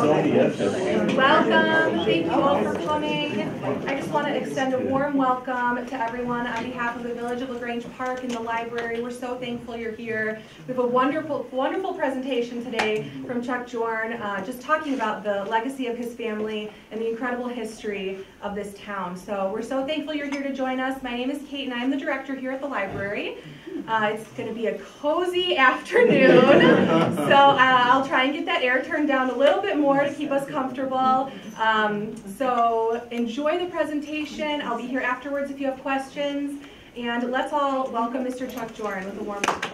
Welcome. Thank you all for coming. I just want to extend a warm welcome to everyone on behalf of the Village of Grange Park and the library. We're so thankful you're here. We have a wonderful presentation today from Chuck Joern, just talking about the legacy of his family and the incredible history of this town. So we're so thankful you're here to join us. My name is Kate and I'm the director here at the library. It's going to be a cozy afternoon, so I'll try and get that air turned down a little bit more to keep us comfortable. So enjoy the presentation. I'll be here afterwards if you have questions. And let's all welcome Mr. Chuck Joern with a warm welcome.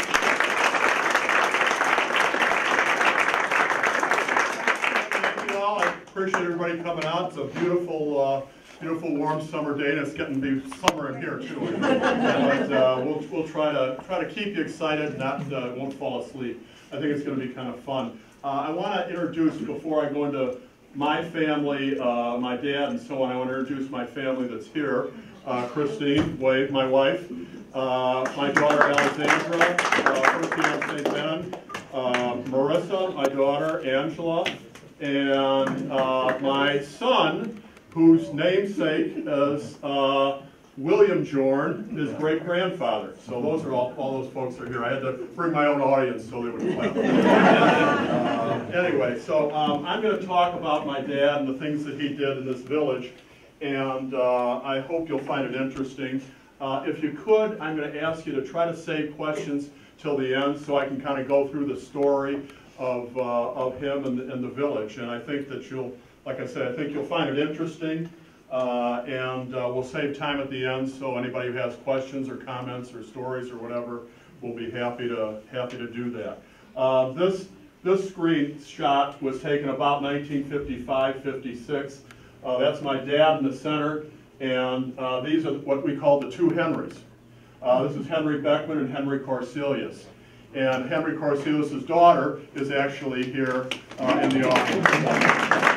Thank you all. I appreciate everybody coming out. It's a beautiful warm summer day, and it's getting to be summer in here too. But we'll try to keep you excited, and won't fall asleep. I think it's going to be kind of fun. I want to introduce, before I go into my family, my dad, and so on. I want to introduce my family that's here. Christine, Wade, my wife, my daughter Alexandra, her fiance Ben, Marissa, my daughter Angela, and my son, whose namesake is William Joern, his great-grandfather. So those are all those folks are here. I had to bring my own audience so they would clap. Anyway, so I'm going to talk about my dad and the things that he did in this village, and I hope you'll find it interesting. If you could, I'm going to ask you to try to save questions till the end so I can kind of go through the story of him and the village. And I think that you'll, like I said, I think you'll find it interesting. And we'll save time at the end, so anybody who has questions or comments or stories or whatever, we'll be happy to do that. This screenshot was taken about 1955-56. That's my dad in the center, and these are what we call the two Henrys. This is Henry Beckman and Henry Corselius. And Henry Corselius' daughter is actually here in the office.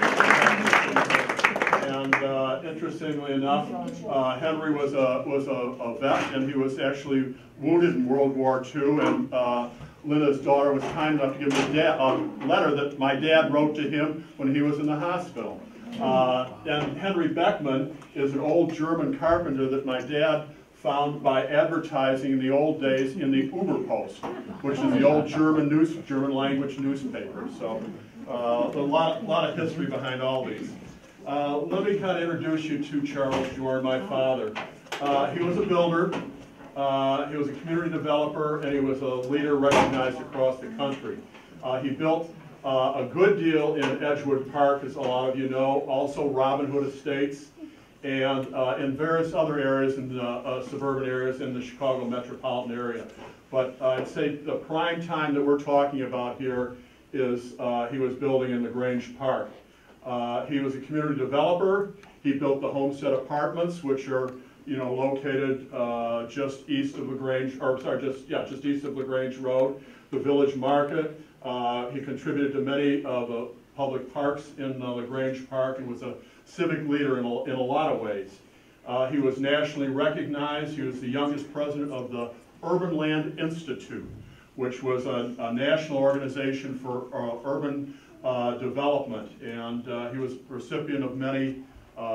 And interestingly enough, Henry was a vet, and he was actually wounded in World War II. And Linda's daughter was kind enough to give him a letter that my dad wrote to him when he was in the hospital. And Henry Beckman is an old German carpenter that my dad found by advertising in the old days in the Uberpost, which is the old German language newspaper. So a lot of history behind all these. Let me kind of introduce you to Charles Joern, my father. He was a builder, he was a community developer, and he was a leader recognized across the country. He built a good deal in Edgewood Park, as a lot of you know, also Robin Hood Estates, and in various other areas, in the suburban areas in the Chicago metropolitan area. But I'd say the prime time that we're talking about here is he was building in the Grange Park. He was a community developer. He built the Homestead Apartments, which are, located just east of LaGrange, or sorry, just east of LaGrange Road, the Village Market. He contributed to many of the public parks in LaGrange Park and was a civic leader in a lot of ways. He was nationally recognized. He was the youngest president of the Urban Land Institute, which was a national organization for urban development, and he was recipient of many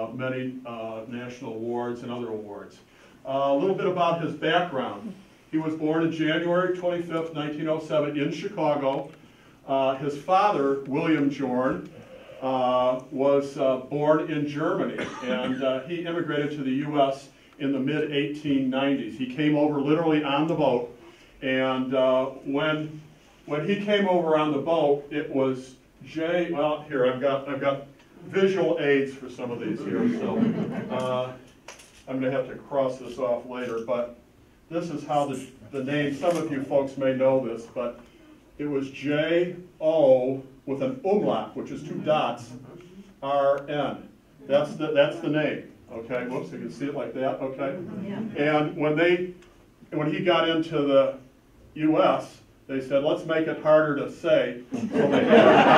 national awards and other awards. A little bit about his background. He was born on January 25th, 1907 in Chicago. His father, William Joern, was born in Germany, and he immigrated to the U.S. in the mid-1890s. He came over literally on the boat, and when he came over on the boat, it was well, here I've got visual aids for some of these here, so I'm going to have to cross this off later. But this is how the name. Some of you folks may know this, but it was J-O with an umlaut, which is two dots, R-N. That's the name. Okay. Whoops, you can see it like that. Okay. Yeah. And when he got into the U.S., they said, let's make it harder to say, so they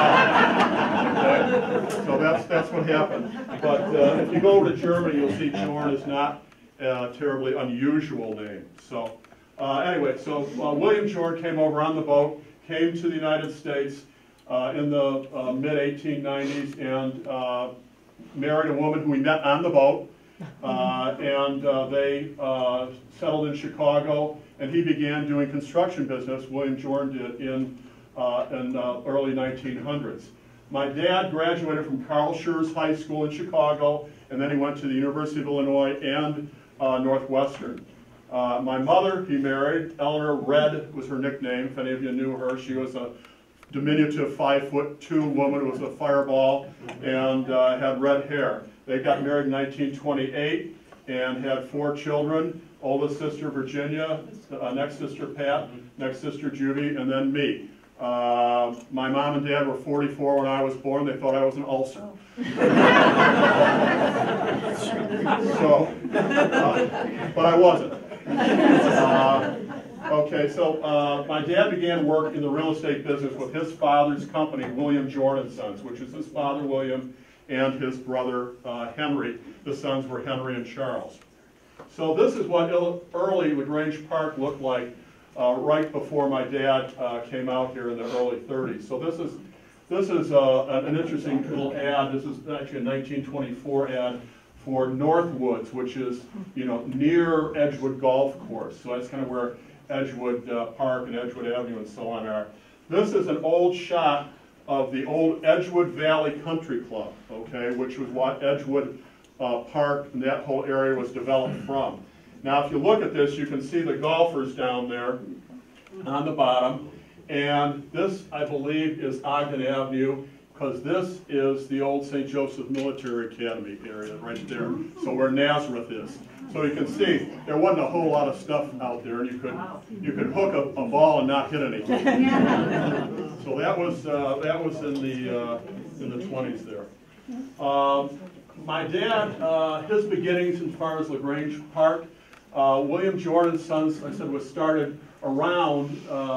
had it out. Okay? So that's what happened. But if you go over to Germany, you'll see Joern is not a terribly unusual name. So anyway, so William Joern came over on the boat, came to the United States, in the mid-1890s and married a woman who we met on the boat. And they settled in Chicago, and he began doing construction business, William Joern did, in early 1900s. My dad graduated from Carl Schurz High School in Chicago, and then he went to the University of Illinois and Northwestern. My mother, he married. Eleanor Red was her nickname, if any of you knew her. She was a diminutive 5'2" woman who was a fireball and had red hair. They got married in 1928 and had 4 children. Oldest sister Virginia, next sister Pat, next sister Judy, and then me. My mom and dad were 44 when I was born. They thought I was an ulcer. So, but I wasn't. Okay, so my dad began work in the real estate business with his father's company, William Joern & Sons, which is his father, William, and his brother, Henry. The sons were Henry and Charles. So this is what early Grange Park looked like right before my dad came out here in the early 30s. So this is an interesting little ad. This is actually a 1924 ad for Northwoods, which is, you know, near Edgewood Golf Course. So that's kind of where Edgewood Park and Edgewood Avenue and so on are. This is an old shot of the old Edgewood Valley Country Club, okay, which was what Edgewood Park and that whole area was developed from. Now, if you look at this, you can see the golfers down there on the bottom, and this, I believe, is Ogden Avenue, because this is the old St. Joseph Military Academy area right there, so where Nazareth is. So you can see there wasn't a whole lot of stuff out there, and you could hook a ball and not hit anything. So that was in the 20s there. My dad, his beginnings as far as LaGrange Park, William Joern & Sons, I said, was started around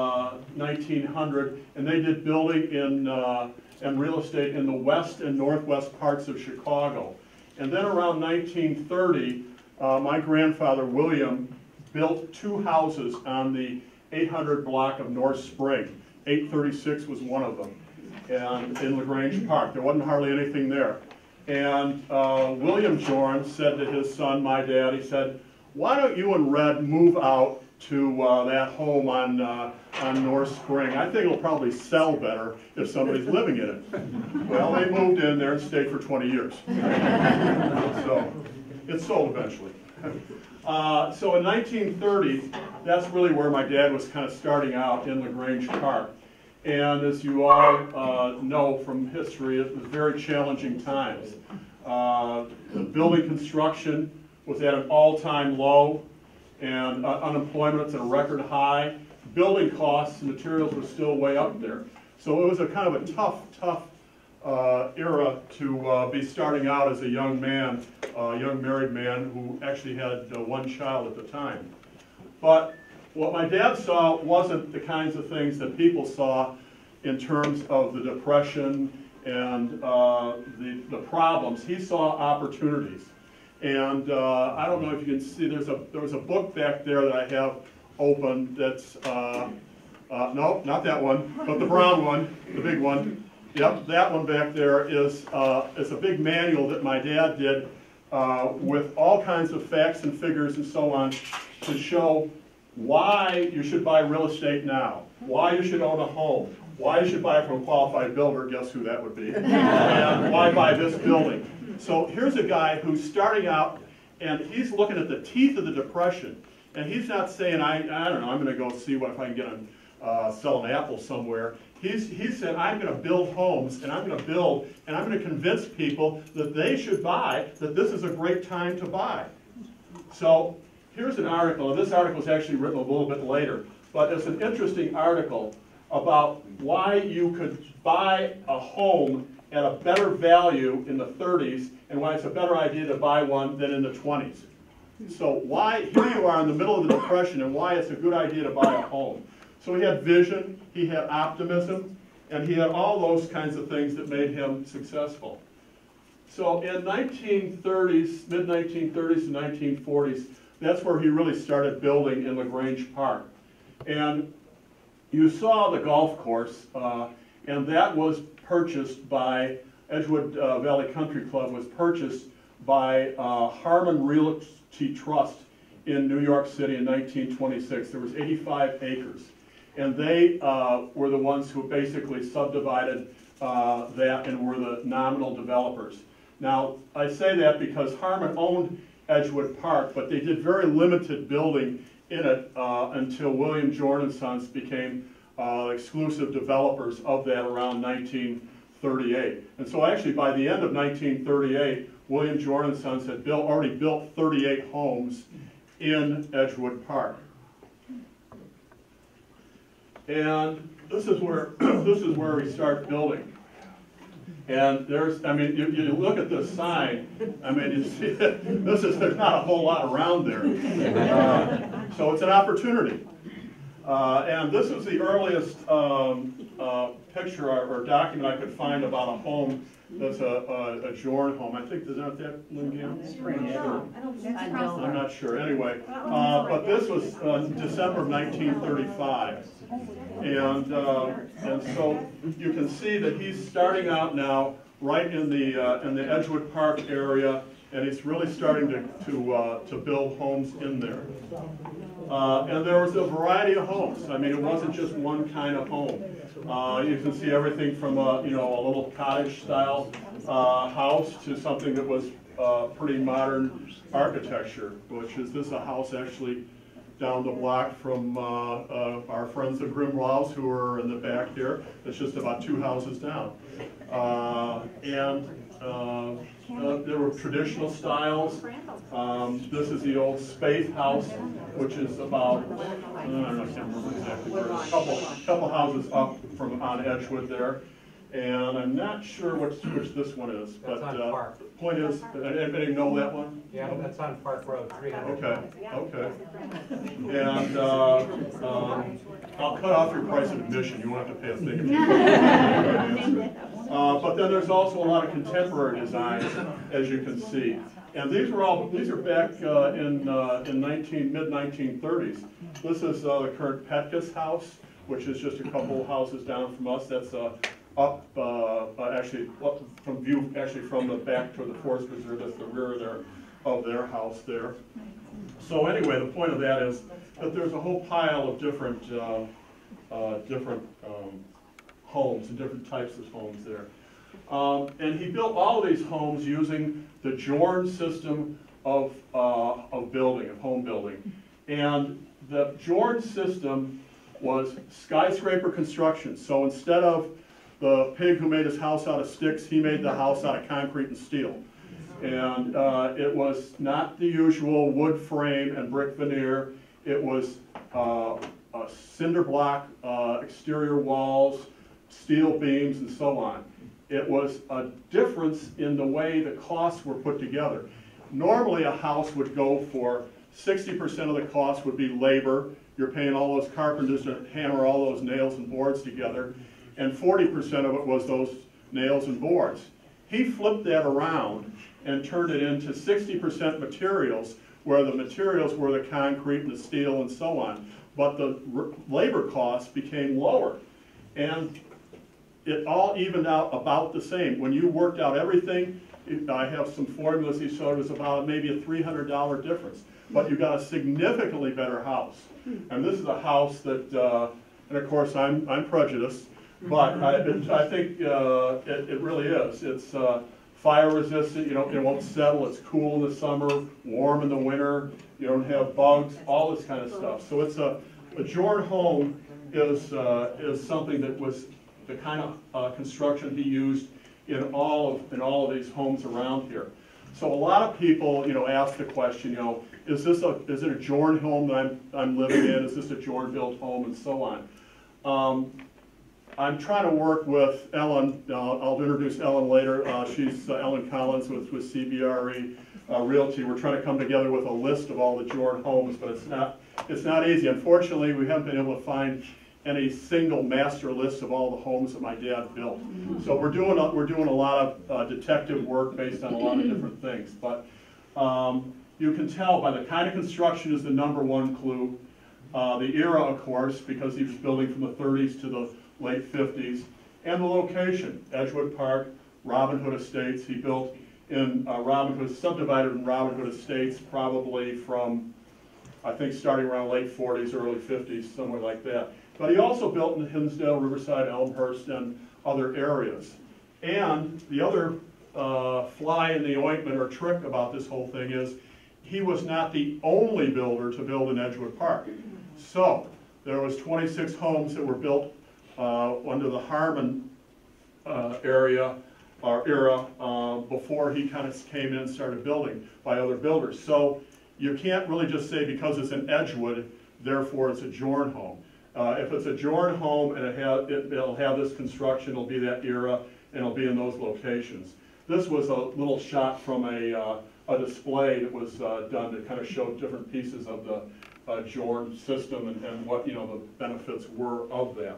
1900, and they did building and real estate in the west and northwest parts of Chicago. And then around 1930, my grandfather, William, built 2 houses on the 800 block of North Spring. 836 was one of them, and in LaGrange Park. There wasn't hardly anything there. And William Joern said to his son, my dad, he said, why don't you and Red move out to that home on North Spring? I think it'll probably sell better if somebody's living in it. Well, they moved in there and stayed for 20 years. So it sold eventually. So in 1930, that's really where my dad was kind of starting out in LaGrange Park. And as you all know from history, it was very challenging times. The building construction was at an all-time low, and unemployment at a record high. Building costs and materials were still way up there. So it was a kind of a tough era to be starting out as a young man, a young married man who actually had 1 child at the time. But what my dad saw wasn't the kinds of things that people saw in terms of the Depression and the problems. He saw opportunities. And I don't know if you can see, there was a book back there that I have open that's, no, not that one, but the brown one, the big one. Yep, that one back there is a big manual that my dad did with all kinds of facts and figures and so on to show why you should buy real estate now, why you should own a home, why you should buy it from a qualified builder, guess who that would be, and why buy this building. So here's a guy who's starting out, and he's looking at the teeth of the Depression, and he's not saying, I don't know, I'm going to go see what if I can get on sell an apple somewhere. He's saying, I'm going to build homes, and I'm going to build, and I'm going to convince people that they should buy, that this is a great time to buy. So here's an article, and this article was actually written a little bit later, but it's an interesting article about why you could buy a home at a better value in the 30s, and why it's a better idea to buy one than in the 20s. So why, here you are in the middle of the Depression, and why it's a good idea to buy a home. So he had vision, he had optimism, and he had all those kinds of things that made him successful. So in 1930s, mid-1930s to 1940s, that's where he really started building in LaGrange Park. And you saw the golf course, and that was purchased by, Edgewood Valley Country Club was purchased by Harmon Realty Trust in New York City in 1926. There was 85 acres. And they were the ones who basically subdivided that and were the nominal developers. Now, I say that because Harmon owned Edgewood Park, but they did very limited building in it until William Joern and Sons became exclusive developers of that around 1938. And so actually by the end of 1938, William Joern and Sons had already built 38 homes in Edgewood Park. And this is where we start building. And there's, I mean, you look at this sign, I mean, you see, there's not a whole lot around there. So it's an opportunity. And this is the earliest picture or document I could find about a home that's a Joern home. I think, isn't that Lynn Gam? I'm not sure. Anyway, but this was December of 1935. And so you can see that he's starting out now right in the Edgewood Park area, and he's really starting to build homes in there. And there was a variety of homes. I mean, it wasn't just one kind of home. You can see everything from a little cottage-style house to something that was pretty modern architecture, which is this a house actually down the block from our friends the Grimlaws, who are in the back here. It's just about 2 houses down. There were traditional styles. This is the old Spaeth house, which is about, I can't remember exactly where, a couple houses up from on Edgewood there. And I'm not sure which this one is, but the point is, anybody know that one? Yeah, that's on Park Road, 300. Okay. And I'll cut off your price of admission. You won't have to pay a thing. But then there's also a lot of contemporary designs, as you can see. And these are back in mid-1930s. This is the current Petkus house, which is just a couple of houses down from us. That's from the back toward the Forest Preserve. That's the rear of their house there. So anyway, the point of that is that there's a whole pile of different homes and different types of homes there. And he built all of these homes using the Joern system of building, of home building. And the Joern system was skyscraper construction. So instead of the pig who made his house out of sticks, he made the house out of concrete and steel. And it was not the usual wood frame and brick veneer. It was a cinder block exterior walls, steel beams, and so on. It was a difference in the way the costs were put together. Normally a house would go for 60% of the cost would be labor. You're paying all those carpenters to hammer all those nails and boards together. And 40% of it was those nails and boards. He flipped that around and turned it into 60% materials, where the materials were the concrete and the steel and so on. But the labor costs became lower. And it all evened out about the same. When you worked out everything, I have some formulas he showed, it was about maybe a $300 difference. But you got a significantly better house. And this is a house that, and of course I'm prejudiced, but I think it really is. It's fire resistant, it won't settle, it's cool in the summer, warm in the winter, you don't have bugs, all this kind of stuff. So it's a Joern home is something that was the kind of construction he used in all of these homes around here. So a lot of people, ask the question, is it a Joern home that I'm living in? Is this a Joern built home, and so on? I'm trying to work with Ellen. I'll introduce Ellen later. She's Ellen Collins with CBRE Realty. We're trying to come together with a list of all the Joern homes, but it's not easy. Unfortunately, we haven't been able to find any single master list of all the homes that my dad built. So we're doing a lot of detective work based on a lot of different things. But you can tell by the kind of construction is the #1 clue. The era, of course, because he was building from the 30s to the late 50s. And the location, Edgewood Park, Robin Hood Estates. He built in Robin Hood, subdivided in Robin Hood Estates probably from, I think, starting around late 40s, early 50s, somewhere like that. But he also built in Hinsdale, Riverside, Elmhurst, and other areas. And the other fly in the ointment or trick about this whole thing is he was not the only builder to build in Edgewood Park. So there was 26 homes that were built under the Harmon era before he kind of came in and started building by other builders. So you can't really just say because it's an Edgewood, therefore it's a Joern home. If it's a Joern home and it'll have this construction, it'll be that era, and it'll be in those locations. This was a little shot from a display that was done to kind of show different pieces of the Joern system and what the benefits were of that.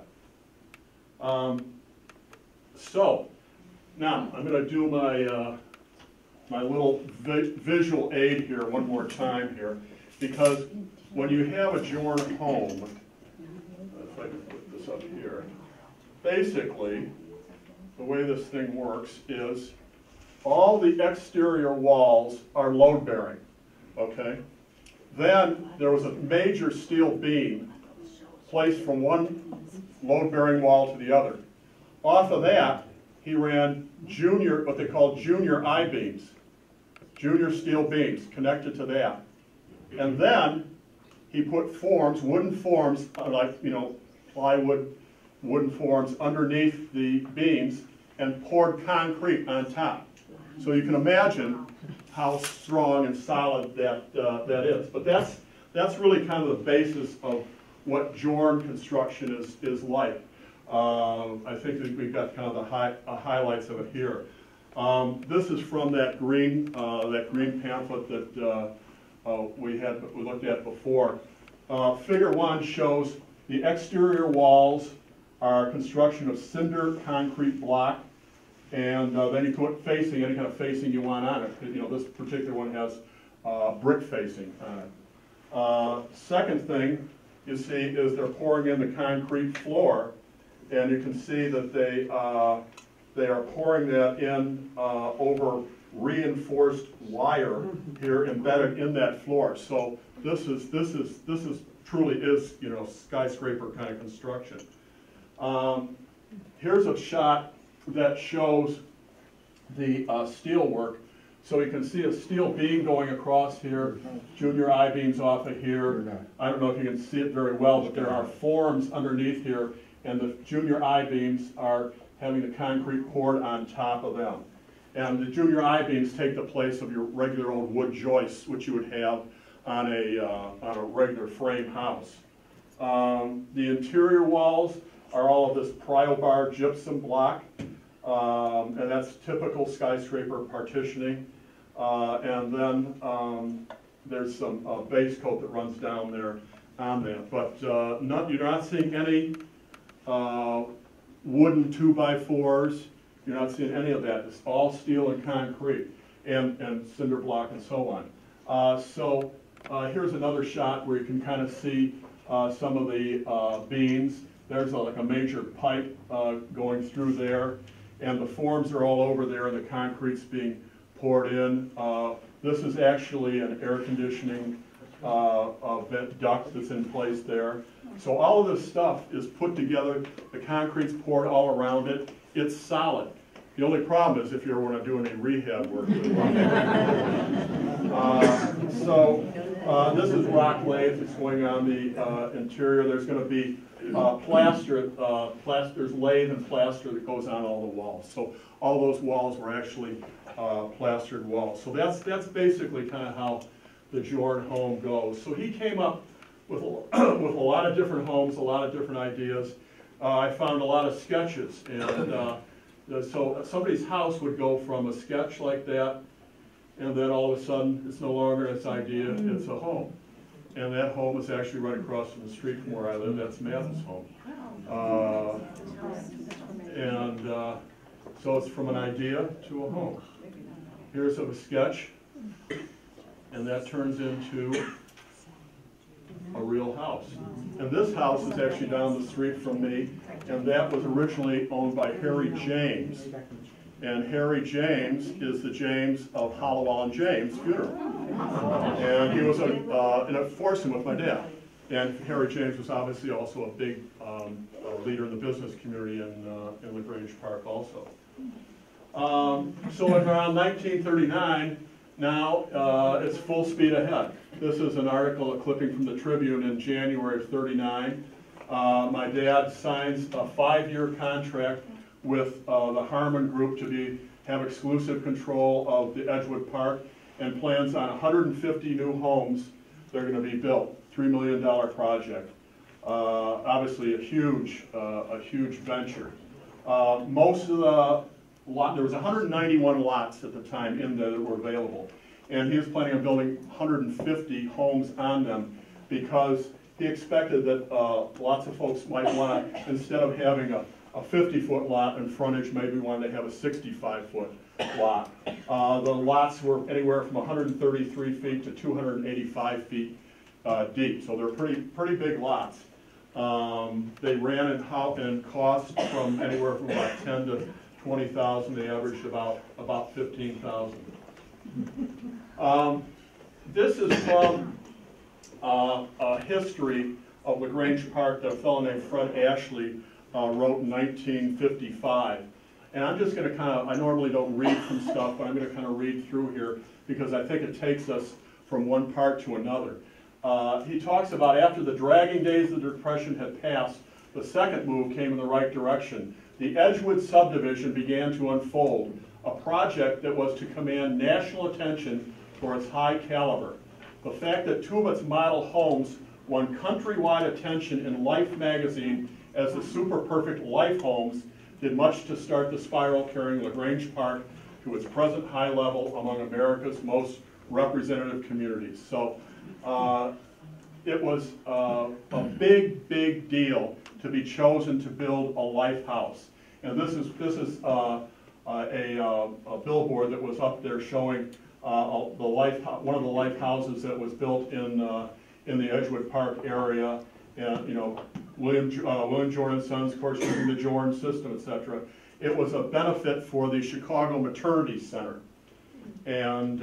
So now I'm going to do my my little visual aid here one more time here, because when you have a Joern home, if I can put this up here, basically the way this thing works is all the exterior walls are load-bearing, okay? Then there was a major steel beam placed from one load-bearing wall to the other. Off of that, he ran what they call junior I-beams, junior steel beams connected to that. And then he put forms, wooden forms, like, plywood, wooden forms underneath the beams and poured concrete on top. So you can imagine how strong and solid that is. But that's really kind of the basis of what Joern construction is like. I think that we've got kind of the highlights of it here. This is from that green pamphlet that we looked at before. Figure 1 shows the exterior walls are construction of cinder concrete block, and then you put facing, any kind of facing you want on it. This particular one has brick facing on it. Second thing you see is they're pouring in the concrete floor, and you can see that they are pouring that in over reinforced wire here embedded in that floor. So this truly is skyscraper kind of construction. Here's a shot that shows the steel work. So you can see a steel beam going across here, junior I-beams off of here. I don't know if you can see it very well, but there are forms underneath here, and the junior I-beams are having the concrete poured on top of them. And the junior I-beams take the place of your regular old wood joists, which you would have on a regular frame house. The interior walls are all of this prio-bar gypsum block, and that's typical skyscraper partitioning. And then there's some base coat that runs down there on that. But you're not seeing any wooden 2x4s. You're not seeing any of that. It's all steel and concrete and cinder block and so on. Here's another shot where you can kind of see some of the beams. There's like a major pipe going through there, and the forms are all over there, and the concrete's being poured in. This is actually an air conditioning vent duct that's in place there. So all of this stuff is put together. The concrete's poured all around it. It's solid. The only problem is if you want to do any rehab work. This is rock lathe that's going on the interior. There's going to be there's lathe and plaster that goes on all the walls. So all those walls were actually plastered walls. So that's basically kind of how the Joern home goes. So he came up with a lot of different homes, a lot of different ideas. I found a lot of sketches, and so somebody's house would go from a sketch like that, and then all of a sudden it's no longer its idea, it's a home. And that home is actually right across from the street from where I live. That's Mathis' home. So it's from an idea to a home. Here's a sketch, and that turns into a real house. And this house is actually down the street from me, and that was originally owned by Harry James. And Harry James is the James of Hollowell and James Funeral. And he was a foursome with my dad. And Harry James was obviously also a big leader in the business community in Grange Park also. So around 1939, now it's full speed ahead. This is an article, a clipping from the Tribune in January of '39. My dad signs a 5-year contract with the Harmon Group to have exclusive control of the Edgewood Park, and plans on 150 new homes that are going to be built. $3 million project. Obviously a huge venture. Most of the there was 191 lots at the time in there that were available, and he was planning on building 150 homes on them because he expected that lots of folks might want to, instead of having a 50-foot lot in frontage, maybe wanted to have a 65-foot lot. The lots were anywhere from 133 feet to 285 feet deep, so they're pretty big lots. They ran in cost from anywhere from about 10 to 20,000. They averaged about 15,000. This is from a history of LaGrange Park that a fellow named Fred Ashley wrote in 1955. And I'm just going to I normally don't read from stuff, but I'm going to kind of read through here because I think it takes us from one part to another. He talks about after the dragging days of the Depression had passed, the second move came in the right direction. The Edgewood subdivision began to unfold, a project that was to command national attention for its high caliber. The fact that two of its model homes won countrywide attention in Life magazine as the super perfect Life homes did much to start the spiral carrying LaGrange Park to its present high level among America's most representative communities. So it was a big deal to be chosen to build a Life house. And this is a billboard that was up there showing one of the Life houses that was built in the Edgewood Park area. And William Joern and Sons, of course, using the Joern system, etc. It was a benefit for the Chicago Maternity Center. And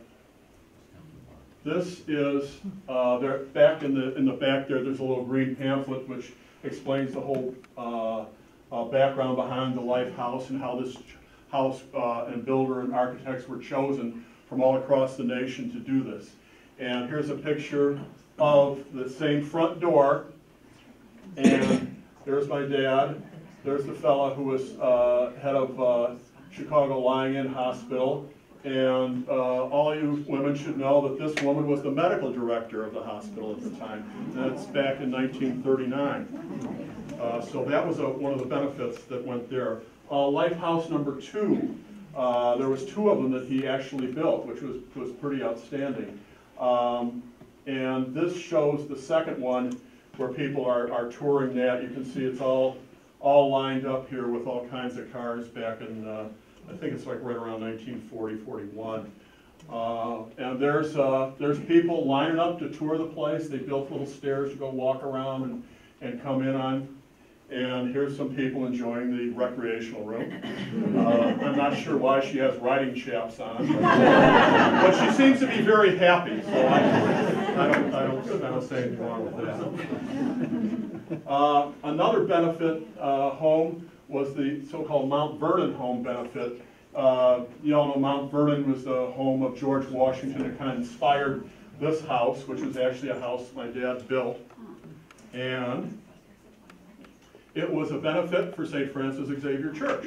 this is there back in the back there. There's a little green pamphlet which explains the whole background behind the Life house and how this house and builder and architects were chosen from all across the nation to do this. And here's a picture of the same front door. And there's my dad. There's the fella who was head of Chicago Lying-In Hospital. And all you women should know that this woman was the medical director of the hospital at the time. That's back in 1939. So that was one of the benefits that went there. Life house number 2, there was 2 of them that he actually built, which was pretty outstanding. And this shows the second one where people are touring that. You can see it's all lined up here with all kinds of cars back in, I think it's like right around 1940, 41. And there's people lining up to tour the place. They built little stairs to go walk around and come in on. And here's some people enjoying the recreational room. I'm not sure why she has riding chaps on, but she seems to be very happy. So I don't say anything wrong with that. Another benefit home was the so-called Mount Vernon home benefit. You all know Mount Vernon was the home of George Washington. It kind of inspired this house, which was actually a house my dad built. And it was a benefit for St. Francis Xavier Church.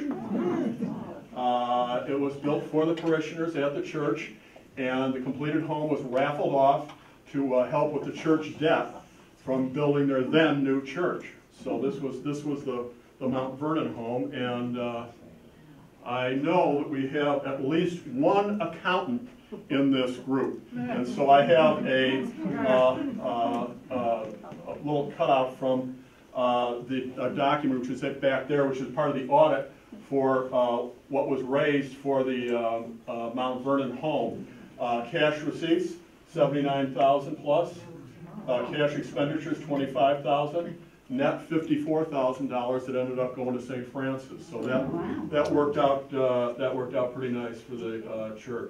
It was built for the parishioners at the church, and the completed home was raffled off to help with the church debt from building their then new church. So this was the Mount Vernon home, and I know that we have at least one accountant in this group. And so I have a little cutout from the document, which is back there, which is part of the audit for what was raised for the Mount Vernon home. Cash receipts, $79,000 plus. Cash expenditures, $25,000. Net $54,000 that ended up going to St. Francis. So that worked out pretty nice for the church.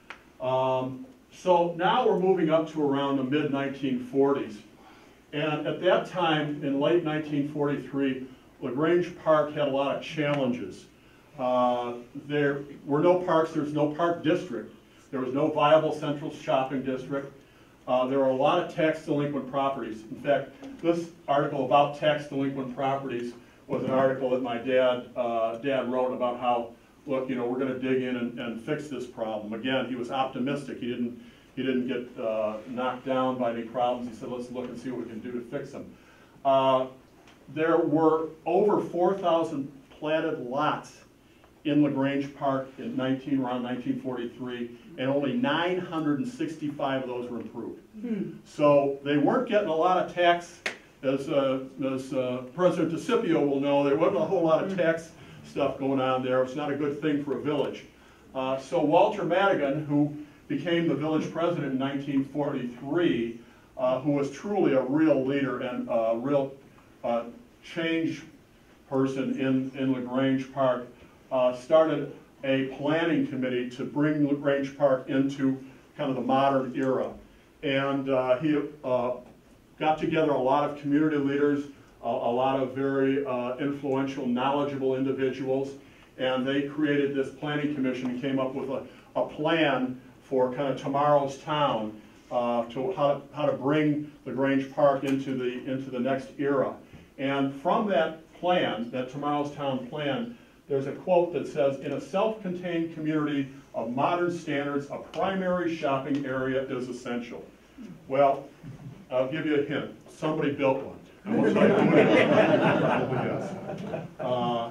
So now we're moving up to around the mid-1940s. And at that time, in late 1943, Grange Park had a lot of challenges. There were no parks, there was no park district. There was no viable central shopping district. There were a lot of tax delinquent properties. In fact, this article about tax delinquent properties was an article that my dad wrote about how, look, you know, we're going to dig in and fix this problem. Again, he was optimistic. He didn't get knocked down by any problems. He said, let's look and see what we can do to fix them. There were over 4,000 platted lots in Grange Park in around 1943, and only 965 of those were improved. So they weren't getting a lot of tax, as President DeCipio will know, there wasn't a whole lot of tax stuff going on there. It's not a good thing for a village. So Walter Madigan, who became the village president in 1943, who was truly a real leader and a real change person in Grange Park, started a planning committee to bring Grange Park into kind of the modern era. And he got together a lot of community leaders, a lot of very influential, knowledgeable individuals, and they created this planning commission and came up with a plan for kind of tomorrow's town, to how to bring Grange Park into the next era. And from that plan, that tomorrow's town plan, there's a quote that says, in a self-contained community of modern standards, a primary shopping area is essential. Well, I'll give you a hint. Somebody built one. I won't tell you who it is. Probably yes.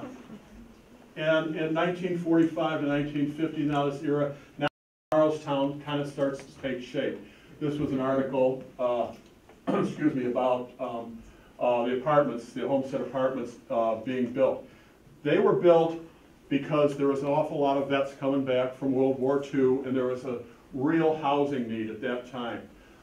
And in 1945 to 1950, now this era, now tomorrow's town kind of starts to take shape. This was an article, excuse me, about the apartments, the homestead apartments being built. They were built because there was an awful lot of vets coming back from World War II, and there was a real housing need at that time.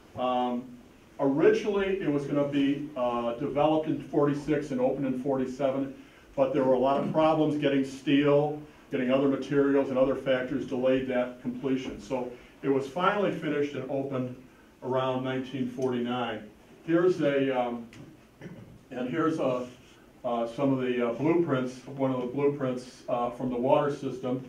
Originally, it was going to be developed in '46 and opened in '47, but there were a lot of problems getting steel, getting other materials, and other factors delayed that completion. So it was finally finished and opened around 1949. Here's some of the blueprints, one of the blueprints from the water system,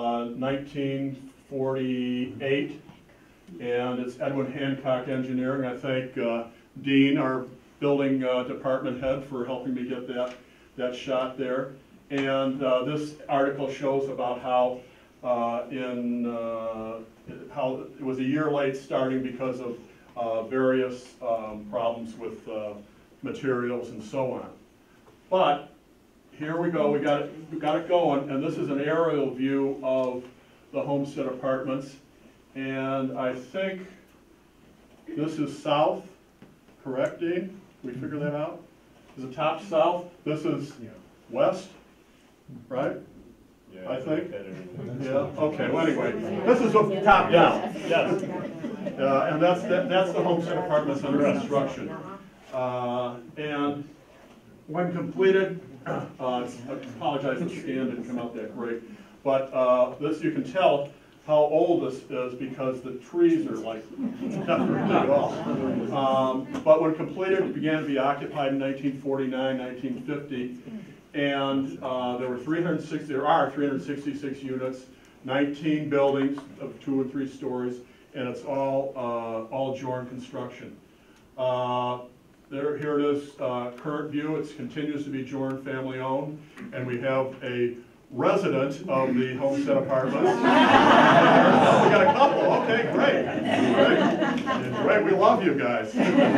1948, and it's Edwin Hancock Engineering. I thank Dean, our building department head, for helping me get that shot there. And this article shows about how how it was a year late starting because of various problems with materials and so on. But here we go, we got it going, and this is an aerial view of the homestead apartments. And I think this is south, correct, Dean? We figure that out? Is the top south? This is west, right? Yeah, I think. Yeah. Okay. Well, anyway, this is top down. Yes. And that's the homestead apartments under construction. And when completed, I apologize, the scan didn't come out that great, but this, you can tell how old this is because the trees are like not very good at all. But when completed, it began to be occupied in 1949, 1950, and there are 366 units, 19 buildings of 2 and 3 stories, and it's all Joern construction. Here it is, current view. It continues to be Joern family owned, and we have a resident of the homestead apartments. Oh, we got a couple. Okay, great. Great. We love you guys.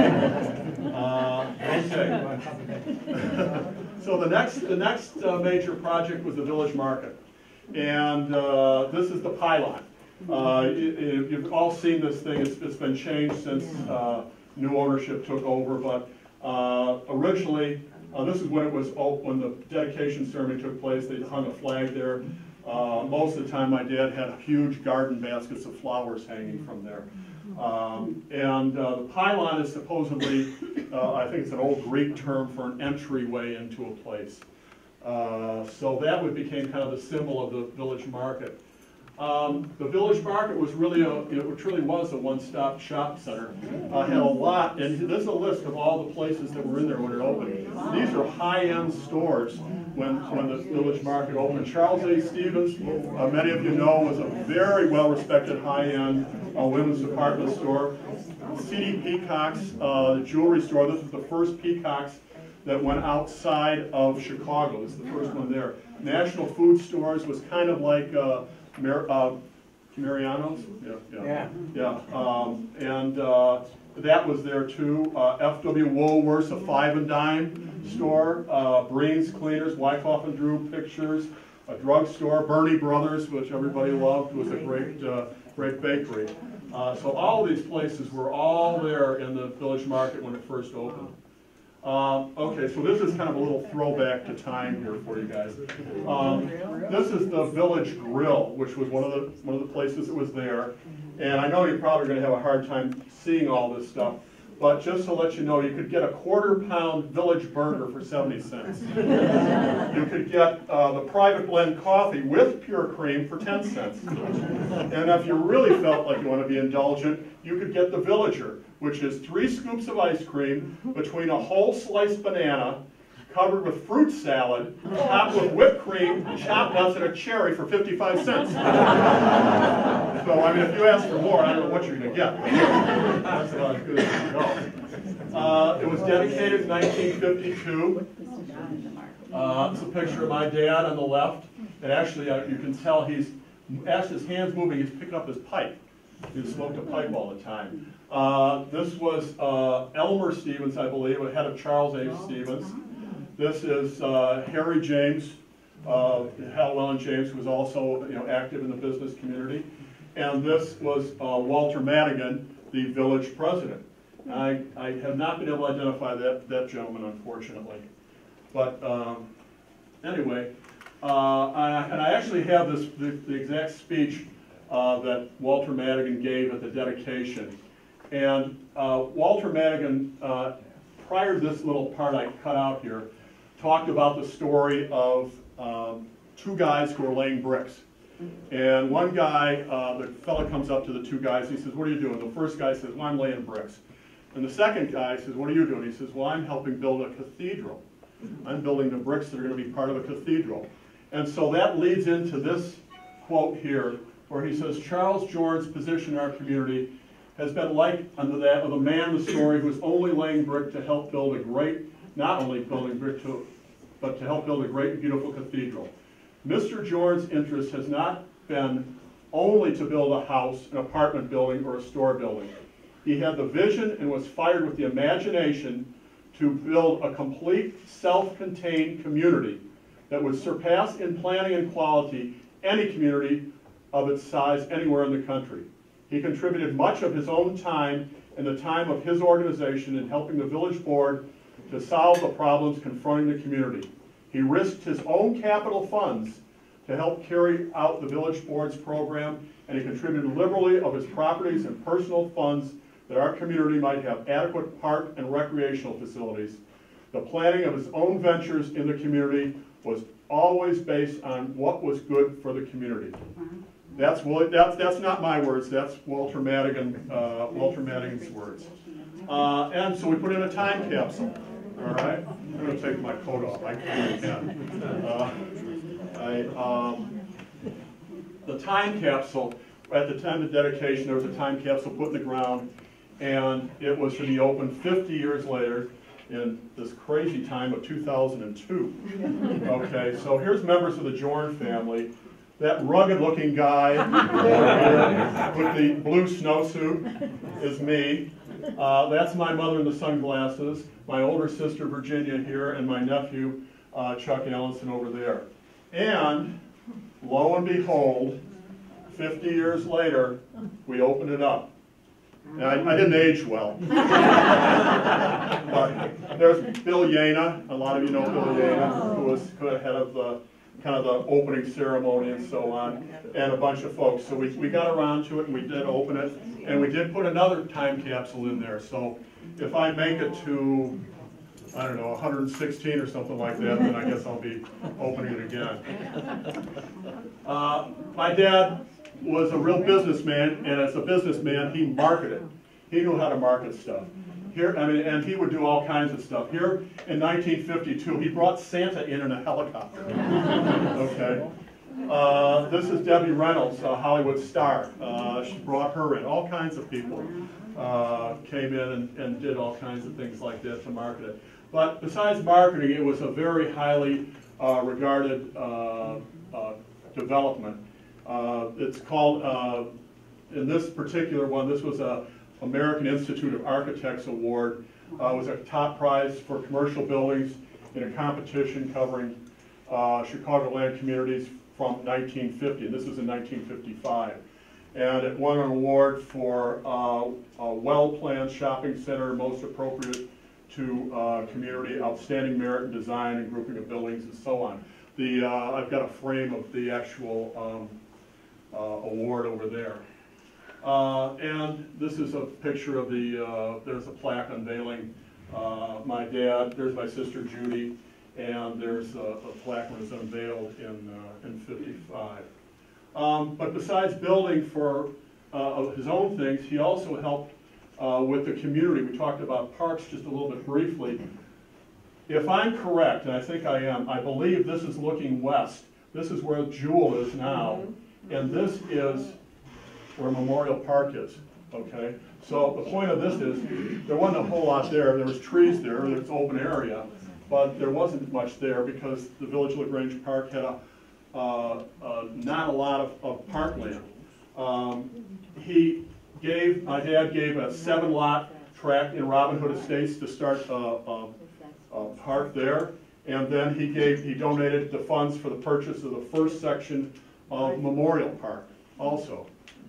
Okay. So the next major project was the village market, and this is the pylon. You've all seen this thing. It's been changed since new ownership took over, but originally, this is when it was when the dedication ceremony took place. They hung a flag there. Most of the time, my dad had huge garden baskets of flowers hanging from there. The pylon is supposedly, I think it's an old Greek term for an entryway into a place. So that became kind of the symbol of the village market. The village market was really it truly was a one-stop shop center. Had a lot, and this is a list of all the places that were in there when it opened. These are high-end stores when the village market opened. Charles A. Stevens, many of you know, was a very well-respected high-end women's department store. C.D. Peacock's, the jewelry store. This was the first Peacock's that went outside of Chicago. This is the first one there. National Food Stores was kind of like Mariano's? Yeah. That was there too. F.W. Woolworth's, a 5 and dime store. Breen's Cleaners, Wyckoff and Drew Pictures, a drugstore. Bernie Brothers, which everybody loved, was a great bakery. So all of these places were all there in the village market when it first opened. Okay, so this is kind of a little throwback to time here for you guys. This is the Village Grill, which was one of the places that was there. And I know you're probably going to have a hard time seeing all this stuff, but just to let you know, you could get a quarter-pound Village burger for 70 cents. You could get the private blend coffee with pure cream for 10 cents. And if you really felt like you want to be indulgent, you could get the Villager, which is 3 scoops of ice cream between a whole sliced banana covered with fruit salad, topped with whipped cream, chopped nuts, and a cherry for 55 cents. So, I mean, if you ask for more, I don't know what you're going to get. That's about as good as you go. It was dedicated in 1952. It's a picture of my dad on the left. And actually, you can tell as his hand's moving, he's picking up his pipe. He smoked a pipe all the time. This was Elmer Stevens, I believe, head of Charles A. Stevens. This is Harry James, Hallwell James, who was also active in the business community. And this was Walter Madigan, the village president. I have not been able to identify that gentleman, unfortunately. But anyway, and I actually have the exact speech that Walter Madigan gave at the dedication. And Walter Madigan, prior to this little part I cut out here, talked about the story of 2 guys who are laying bricks. And one guy, the fellow comes up to the 2 guys, he says, "What are you doing?" The first guy says, "Well, I'm laying bricks." And the second guy says, "What are you doing?" He says, "Well, I'm helping build a cathedral. I'm building the bricks that are going to be part of a cathedral." And so that leads into this quote here, where he says, "Charles Joern's position in our community has been like unto that of a man in the story who was only laying brick to help build a great, not only building brick, but to help build a great and beautiful cathedral. Mr. Joern's interest has not been only to build a house, an apartment building, or a store building. He had the vision and was fired with the imagination to build a complete, self-contained community that would surpass in planning and quality any community of its size anywhere in the country. He contributed much of his own time and the time of his organization in helping the village board to solve the problems confronting the community. He risked his own capital funds to help carry out the village board's program, and he contributed liberally of his properties and personal funds that our community might have adequate park and recreational facilities. The planning of his own ventures in the community was always based on what was good for the community." That's not my words. That's Walter Madigan's words. And so we put in a time capsule. All right, I'm going to take my coat off. I can't. The time capsule. At the time of dedication, there was a time capsule put in the ground, and it was to be opened 50 years later in this crazy time of 2002. Okay, so here's members of the Joern family. That rugged-looking guy with the blue snowsuit is me. That's my mother in the sunglasses, my older sister Virginia here, and my nephew Chuck Allenson over there. And lo and behold, 50 years later, we opened it up. And I didn't age well. But there's Bill Yana. A lot of you know Bill Yana, who was head of kind of the opening ceremony and so on, and a bunch of folks. So we got around to it and we did open it, and we did put another time capsule in there. So if I make it to, I don't know, 116 or something like that, then I guess I'll be opening it again. My dad was a real businessman, and as a businessman, he marketed. He knew how to market stuff. Here, I mean, and he would do all kinds of stuff. Here in 1952, he brought Santa in a helicopter. Okay. This is Debbie Reynolds, a Hollywood star. She brought her in. All kinds of people came in and did all kinds of things like that to market it. But besides marketing, it was a very highly regarded development. It's called, in this particular one, this was a American Institute of Architects Award. Was a top prize for commercial buildings in a competition covering Chicagoland communities from 1950, and this was in 1955. And it won an award for a well-planned shopping center, most appropriate to community, outstanding merit in design and grouping of buildings, and so on. I've got a frame of the actual award over there. And this is a picture of there's a plaque unveiling my dad, there's my sister Judy, and there's a plaque when it was unveiled in 55. But besides building for his own things, he also helped with the community. We talked about parks just a little bit briefly. If I'm correct, and I think I am, I believe this is looking west. This is where Jewel is now, and this is where Memorial Park is, okay? So the point of this is, there wasn't a whole lot there. There was trees there, there's open area, but there wasn't much there because the village of Grange Park had not a lot of parkland. My dad gave a 7-lot tract in Robin Hood Estates to start a park there, and then he donated the funds for the purchase of the first section of Memorial Park also.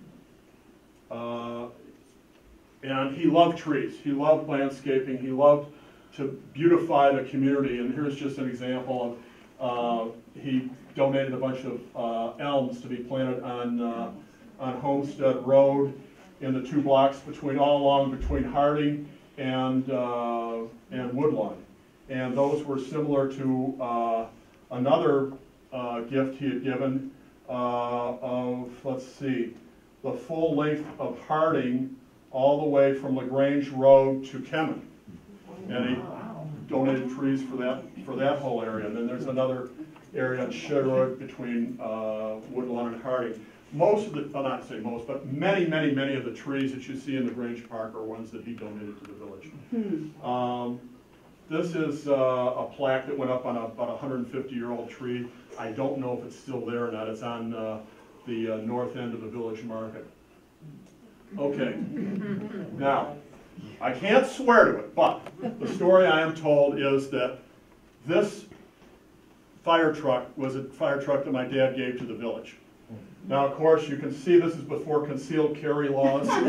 And he loved trees, he loved landscaping, he loved to beautify the community, and here's just an example of, he donated a bunch of elms to be planted on Homestead Road in the 2 blocks all along between Harding and Woodlawn. And those were similar to another gift he had given of, let's see, the full length of Harding all the way from LaGrange Road to Kemen. And he donated trees for that whole area. And then there's another area on Sherwood between Woodlawn and Harding. Most of the, well, not to say most, but many of the trees that you see in the Grange Park are ones that he donated to the village. This is a plaque that went up on about a 150-year-old tree. I don't know if it's still there or not. It's on the north end of the village market. Okay, now, I can't swear to it, but the story I am told is that this fire truck was a fire truck that my dad gave to the village. Now, of course, you can see this is before concealed carry laws. So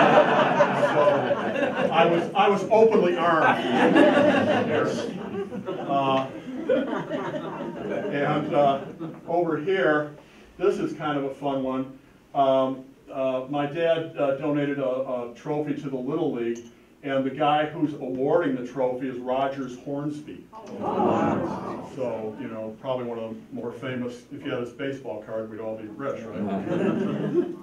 I was openly armed here. Over here, this is kind of a fun one. My dad donated a trophy to the Little League, and the guy who's awarding the trophy is Rogers Hornsby. So, you know, probably one of the more famous, if you had his baseball card, we'd all be rich, right?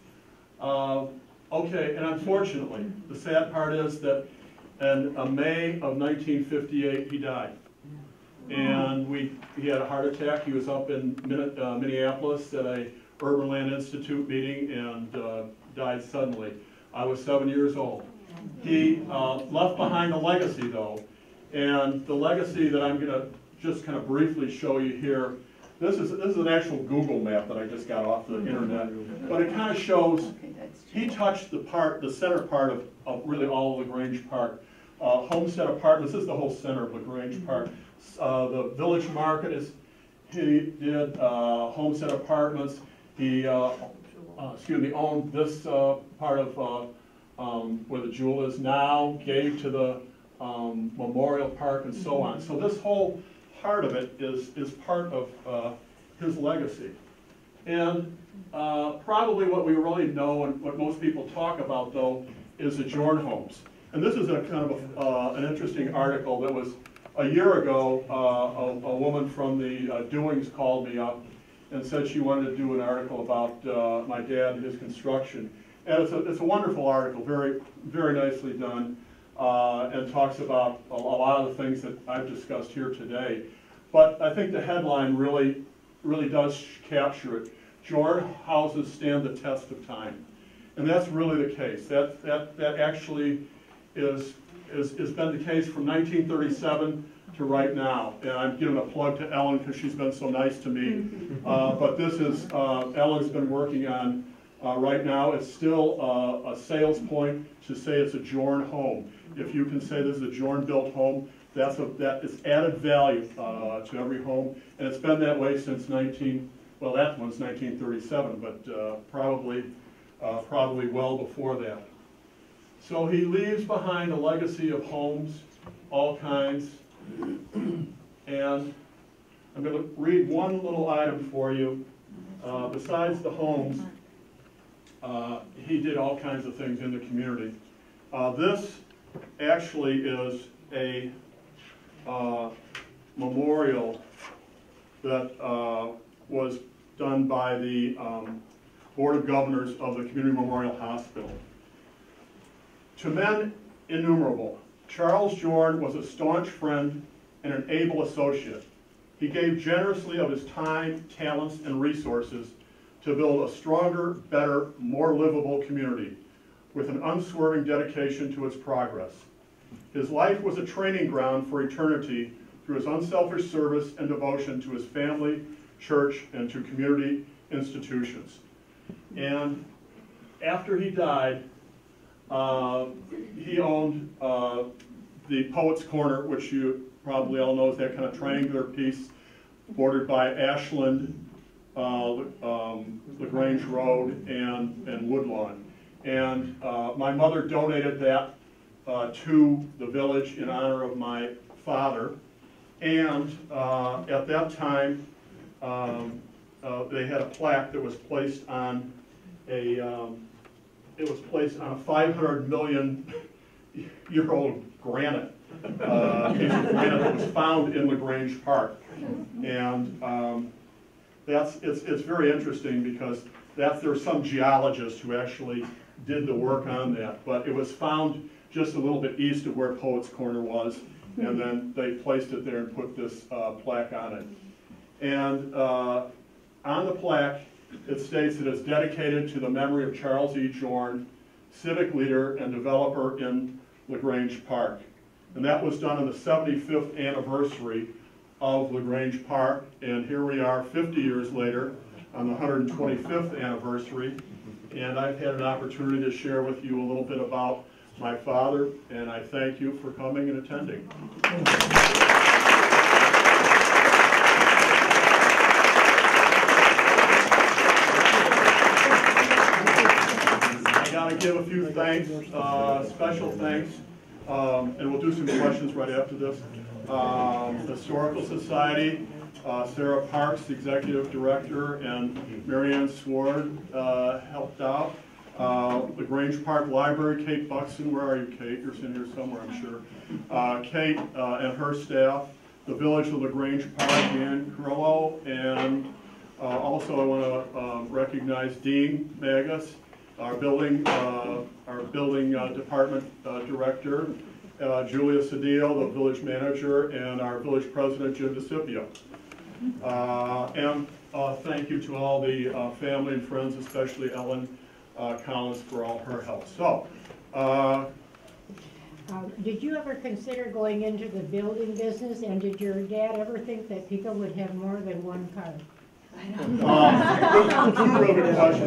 Okay, and unfortunately, the sad part is that in May of 1958, he died. And he had a heart attack. He was up in Minneapolis at a Urban Land Institute meeting and died suddenly. I was 7 years old. He left behind a legacy, though, and the legacy that I'm going to just kind of briefly show you here. This is an actual Google map that I just got off the internet, but it kind of shows he touched the center part of really all of LaGrange Park. Homestead Apartments, this is the whole center of LaGrange Park. The village market he did Homestead Apartments. He owned this part of where the Jewel is now, gave to the Memorial Park and so on. So this whole part of it is part of his legacy. And probably what we really know and what most people talk about, though, is the Joern homes. And this is a kind of an interesting article that was a year ago. A woman from the Doings called me up and said she wanted to do an article about my dad and his construction. And it's a wonderful article, very, very nicely done, and talks about a lot of the things that I've discussed here today. But I think the headline really does capture it. Joern houses stand the test of time. And that's really the case. That actually has been the case from 1937 to right now. And I'm giving a plug to Ellen because she's been so nice to me. But this is, Ellen's been working on right now. It's still a sales point to say it's a Joern home. If you can say this is a Joern built home, that is added value to every home. And it's been that way since well, that one's 1937, but probably well before that. So he leaves behind a legacy of homes, all kinds. And I'm going to read one little item for you. Besides the homes, he did all kinds of things in the community. This actually is a memorial that was done by the Board of Governors of the Community Memorial Hospital. To men innumerable, Charles Joern was a staunch friend and an able associate. He gave generously of his time, talents, and resources to build a stronger, better, more livable community with an unswerving dedication to its progress. His life was a training ground for eternity through his unselfish service and devotion to his family, church, and to community institutions. And after he died, he owned the Poets Corner, which you probably all know is that kind of triangular piece bordered by Ashland, LaGrange Road, and Woodlawn. And my mother donated that to the village in honor of my father. And at that time, they had a plaque that was placed on a 500 million year old granite, piece of granite that was found in LaGrange Park. And it's very interesting because there's some geologists who actually did the work on that, but it was found just a little bit east of where Poets Corner was, and then they placed it there and put this plaque on it. And on the plaque, it states that it's dedicated to the memory of Charles E. Joern, civic leader and developer in LaGrange Park. And that was done on the 75th anniversary of LaGrange Park, and here we are 50 years later on the 125th anniversary, and I've had an opportunity to share with you a little bit about my father, and I thank you for coming and attending. I got to give a few thanks, special thanks, and we'll do some questions right after this. Historical Society, Sarah Parks, the Executive Director, and Marianne Sward helped out. The Grange Park Library, Kate Buxton, where are you, Kate? You're sitting here somewhere, I'm sure. Kate and her staff, the Village of LaGrange Park, Ann Carrillo, and also I want to recognize Dean Magus, our building department director, Julia Cedillo, the village manager, and our village president, Jim DeCipio. And thank you to all the family and friends, especially Ellen Collins, for all her help. So, did you ever consider going into the building business, and did your dad ever think that people would have more than one car? Two real good questions.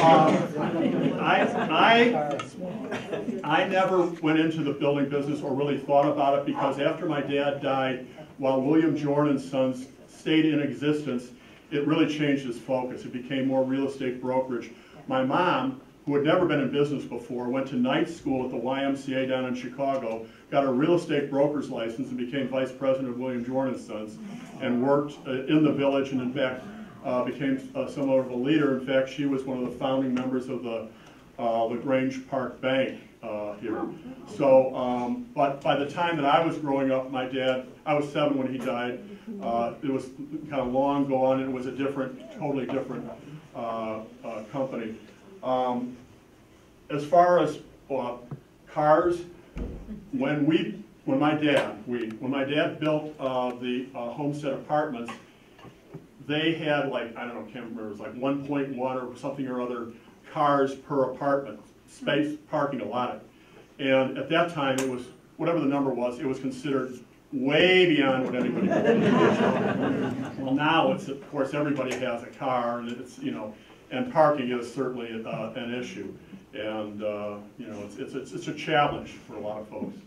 I never went into the building business or really thought about it, because after my dad died, while William Joern and Sons stayed in existence, it really changed his focus. It became more real estate brokerage. My mom who had never been in business before, went to night school at the YMCA down in Chicago, got a real estate broker's license, and became vice president of William Joern & Sons, and worked in the village, and in fact became somewhat of a leader. In fact, she was one of the founding members of the Grange Park Bank here. So, but by the time that I was growing up, my dad, I was 7 when he died. It was kind of long gone, and it was a different, totally different company. As far as cars, when my dad built the Homestead Apartments, they had like, I don't know, I can't remember, it was like 1.1 or something or other cars per apartment, space, parking allotted. And at that time, it was, whatever the number was, it was considered way beyond what anybody could do. Well, now it's, of course, everybody has a car, and it's, you know, and parking is certainly an issue. And, you know, it's a challenge for a lot of folks.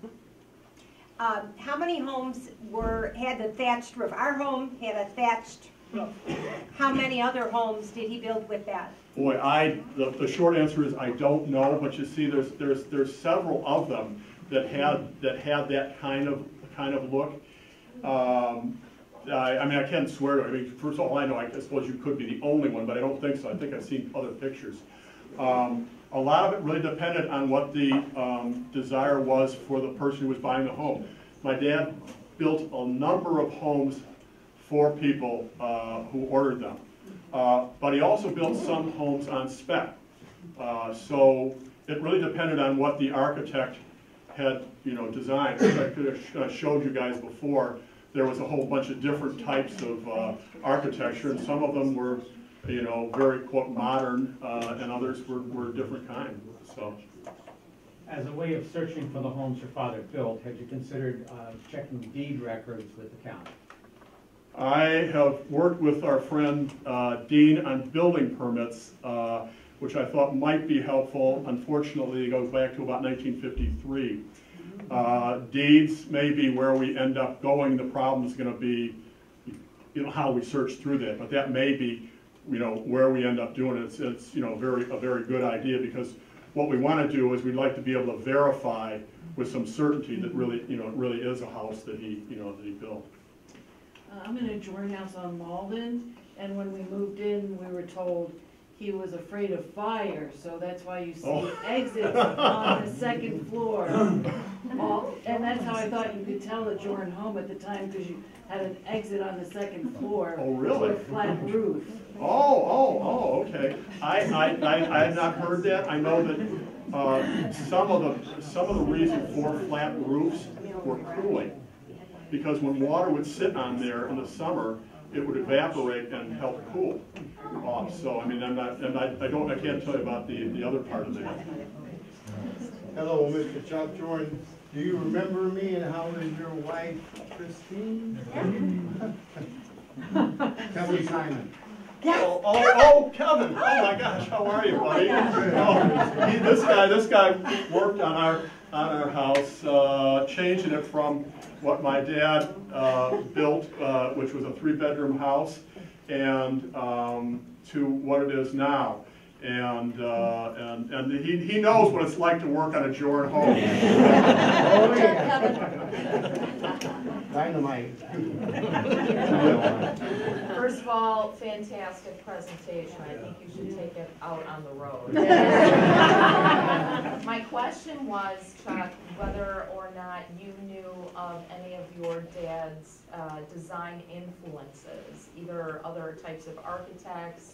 How many homes had a thatched roof? Our home had a thatched roof. How many other homes did he build with that? Boy, the short answer is I don't know, but you see, there's several of them that had that kind of look. I mean, I can't swear to it. I mean, first of all, I know, I suppose you could be the only one, but I don't think so. I think I've seen other pictures. A lot of it really depended on what the desire was for the person who was buying the home. My dad built a number of homes for people who ordered them. But he also built some homes on spec. So it really depended on what the architect had, you know, designed. As I could have showed you guys before, there was a whole bunch of different types of architecture, and some of them were, you know, very, quote, modern, and others were different kind. So, as a way of searching for the homes your father built, had you considered checking deed records with the county? I have worked with our friend Dean on building permits, which I thought might be helpful. Unfortunately, it goes back to about 1953. Deeds may be where we end up going. The problem is going to be, you know, how we search through that. But that may be, you know, where we end up doing it. It's you know, a very good idea, because what we want to do is we'd like to be able to verify with some certainty that really, you know, it really is a house that he, you know, that he built. I'm in a Joern house on Malden, and when we moved in, we were told he was afraid of fire, so that's why you see exits on the second floor. And that's how I thought you could tell a Joern home at the time, because you had an exit on the second floor. Oh, really? With a flat roof. Oh, okay. I had not heard that. I know that some of the reason for flat roofs were cooling. Because when water would sit on there in the summer, it would evaporate and help cool off. So I mean, I can't tell you about the other part of that. Hello, Mr. Chuck Joern. Do you remember me, and how is your wife, Christine? Kevin Simon. Oh, Kevin! Oh my gosh, how are you, buddy? Oh, this guy worked on our house, changing it from what my dad built, which was a 3-bedroom house, and to what it is now. And he knows what it's like to work on a Joern home. Oh yeah. Dynamite. First of all, fantastic presentation. I think you should take it out on the road. My question was, Chuck, whether or not you knew of any of your dad's design influences, either other types of architects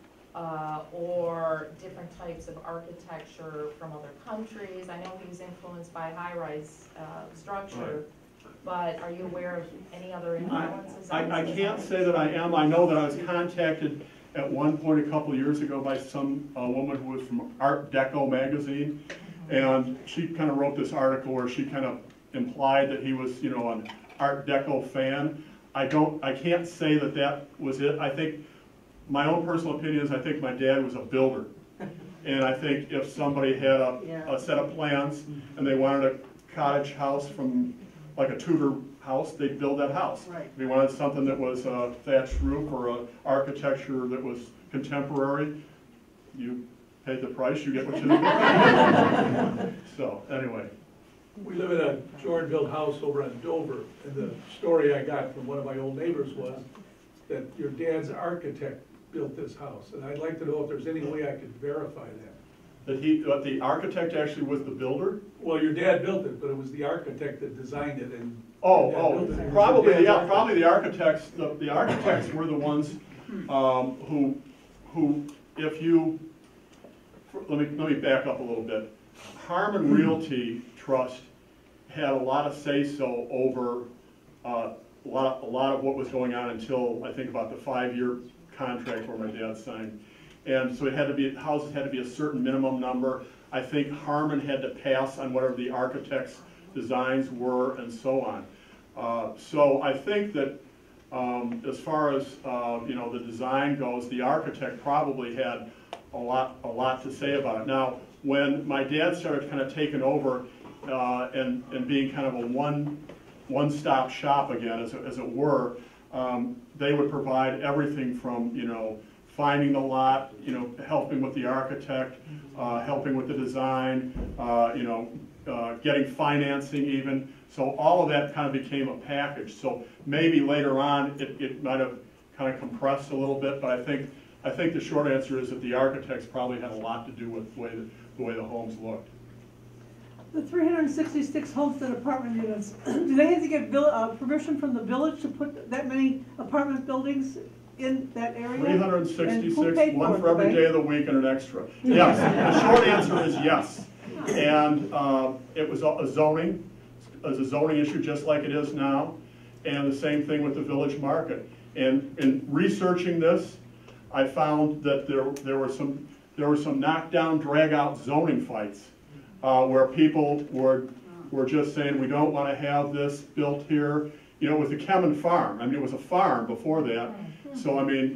or different types of architecture from other countries. I know he was influenced by high-rise structure. But are you aware of any other influences? I can't say that I am. I know that I was contacted at one point a couple of years ago by some woman who was from Art Deco magazine, and she kind of wrote this article where she kind of implied that he was, you know, an Art Deco fan. I can't say that that was it. I think my own personal opinion is I think my dad was a builder, and I think if somebody had a set of plans and they wanted a cottage house from like a Tudor house, they'd build that house. Right. If they wanted something that was a thatched roof or a architecture that was contemporary, you paid the price, you get what you deserve. So, anyway. We live in a Joern-built house over on Dover, and the story I got from one of my old neighbors was that your dad's architect built this house, and I'd like to know if there's any way I could verify that. That the architect actually was the builder? Well, your dad built it, but it was the architect that designed it, and Probably the architects. The architects were the ones who, if you, let me back up a little bit. Harmon Realty Trust had a lot of say-so over a lot of what was going on until I think about the 5-year contract where my dad signed. And so it had to be, houses had to be a certain minimum number. I think Harmon had to pass on whatever the architect's designs were and so on. So I think that as far as the design goes, the architect probably had a lot to say about it. Now, when my dad started kind of taking over and being kind of a one-stop shop again, as it were, they would provide everything from finding the lot, helping with the architect, helping with the design, getting financing even. So all of that kind of became a package. So maybe later on it might have kind of compressed a little bit, but I think the short answer is that the architects probably had a lot to do with the way the homes looked. The 366 homestead apartment units, do they have to get permission from the village to put that many apartment buildings in that area? 366, one for every day of the week and an extra. Yes, the short answer is yes. And it was a zoning issue just like it is now, and the same thing with the village market. And in researching this, I found that there were some knockdown, drag-out zoning fights where people were just saying, we don't want to have this built here. It was a Kemen farm. I mean, it was a farm before that. So, I mean,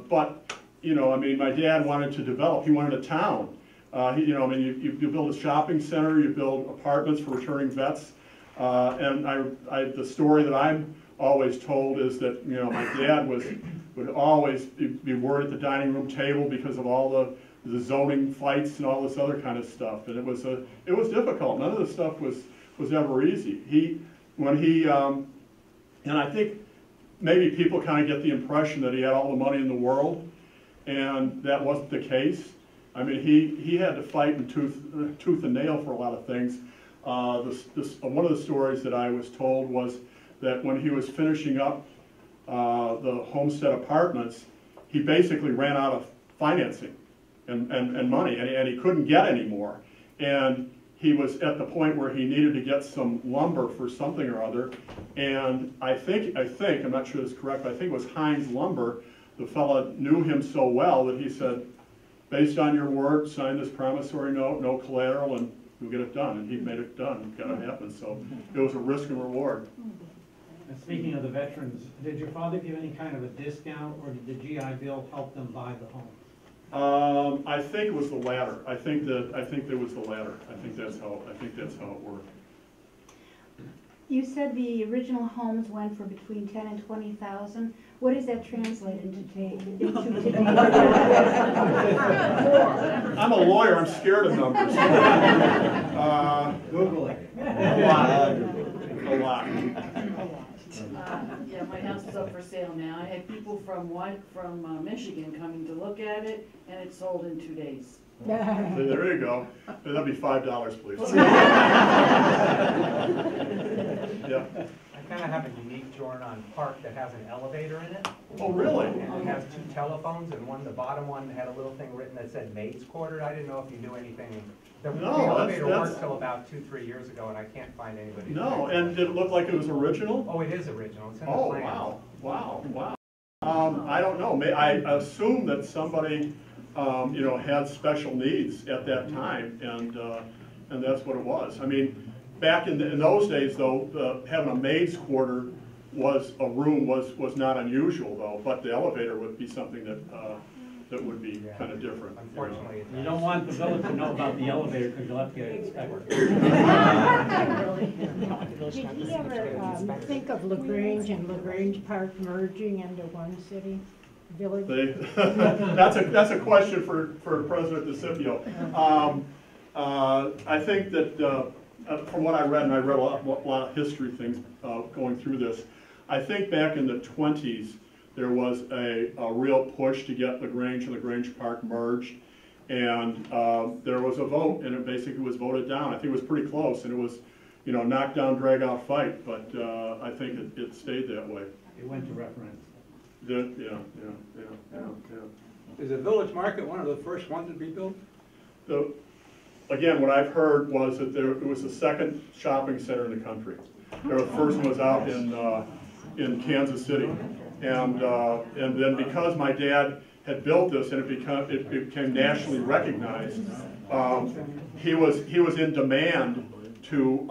my dad wanted to develop. He wanted a town. You build a shopping center, you build apartments for returning vets. And the story that I'm always told is that, my dad would always be worried at the dining room table because of all the zoning fights and all this other kind of stuff. And it was difficult. None of this stuff was ever easy. And I think maybe people kind of get the impression that he had all the money in the world, and that wasn't the case. I mean, he had to fight in tooth and nail for a lot of things. One of the stories that I was told was that when he was finishing up the homestead apartments, he basically ran out of financing and money, and he couldn't get any more. And he was at the point where he needed to get some lumber for something or other, and I think, I'm not sure this is correct, but I think it was Heinz Lumber, the fellow knew him so well that he said, based on your word, sign this promissory note, no collateral, and we'll get it done. And he made it done, got it happen. So it was a risk and reward. And speaking of the veterans, did your father give any kind of a discount, or did the GI Bill help them buy the home? I think it was the latter. I think there was the latter. I think that's how it worked. You said the original homes went for between 10 and 20,000. What does that translate into today? I'm a lawyer. I'm scared of numbers. Google it. A lot. Yeah, my house is up for sale now. I had people from Michigan coming to look at it, and it sold in 2 days. There you go. That'd be $5, please. Yeah. I kind of have a unique Joern Park that has an elevator in it. Oh, really? And it has 2 telephones, and the bottom one had a little thing written that said maid's quarter. I didn't know if you knew anything. The elevator worked till about 2-3 years ago, and I can't find anybody. No, and did it look like it was original? Oh, it is original. It's in the plan. Wow. I don't know. I assume that somebody, had special needs at that time, and that's what it was. I mean, back in those days, though, having a maid's quarter was not unusual, though. But the elevator would be something that would be kind of different. Unfortunately, you don't want the village to know about the elevator because you'll have to get it inspected. Did he ever think of LaGrange and LaGrange Park merging into one city? village? That's a question for President DeCipio. I think that from what I read, and I read a lot of history things going through this, I think back in the 20s there was a real push to get LaGrange and LaGrange Park merged, and there was a vote, and it basically was voted down. I think it was pretty close, and it was, you know, knock down, drag out fight, but I think it stayed that way. It went to referendum. Yeah. Is the Village Market one of the first ones to be built? Again, what I've heard was that it was the second shopping center in the country. The first one was out in Kansas City, and then because my dad had built this and it became nationally recognized, he was in demand to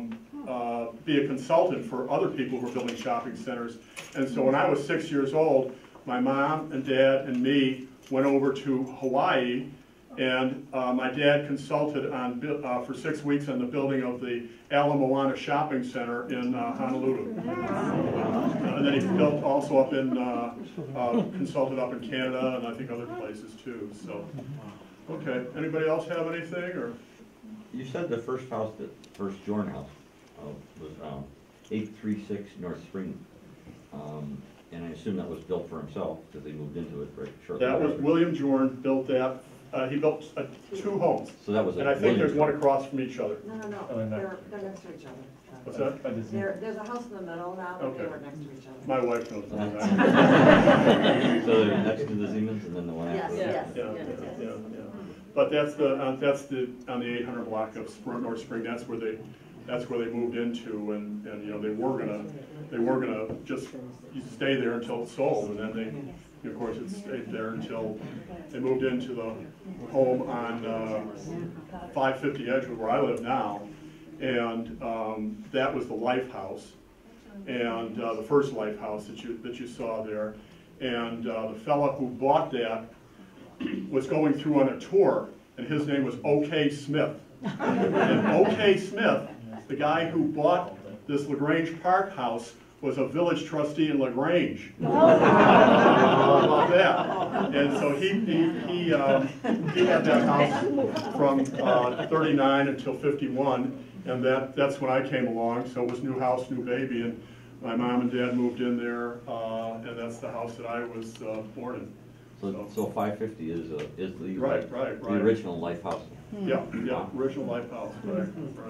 be a consultant for other people who were building shopping centers. And so when I was 6 years old, my mom and dad and me went over to Hawaii, and my dad consulted on for 6 weeks on the building of the Ala Moana Shopping Center in Honolulu. And then he built also up in, consulted up in Canada and I think other places too. So, okay, anybody else have anything? Or you said the first house, the first Joern house, was 836 North Spring. And I assume that was built for himself because they moved into it right shortly. That was William Joern built that. He built 2 homes. So that was, and I think there's one across from each other. No. They're next to each other. What's that? There's a house in the middle now, but they were next to each other. My wife knows that. So they're next to the Siemens and then the one after. Yes. Yeah. But that's the on the 800 block of North Spring. That's where they moved into, and you know they were gonna just stay there until it sold, and then they. Of course, it stayed there until they moved into the home on 550 Edgewood, where I live now, and that was the Life House, and the first Life House that you saw there, and the fella who bought that was going through on a tour, and his name was O.K. Smith, and O.K. Smith, the guy who bought this LaGrange Park house, was a village trustee in LaGrange. About that. And so he had that house from 39 until 51, and that's when I came along. So it was new house, new baby, and my mom and dad moved in there, and that's the house that I was born in. So 550 is the right. The original Life House. Yeah, original Life House. Right.